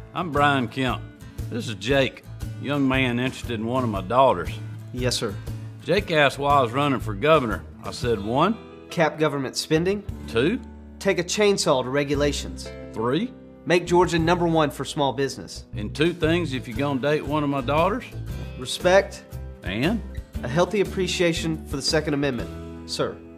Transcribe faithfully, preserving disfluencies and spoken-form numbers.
I'm Brian Kemp. This is Jake, a young man interested in one of my daughters. Yes, sir. Jake asked why I was running for governor. I said, one. Cap government spending. Two. Take a chainsaw to regulations. Three. Make Georgia number one for small business. And two things if you're gonna date one of my daughters. Respect. And? A healthy appreciation for the Second Amendment, sir.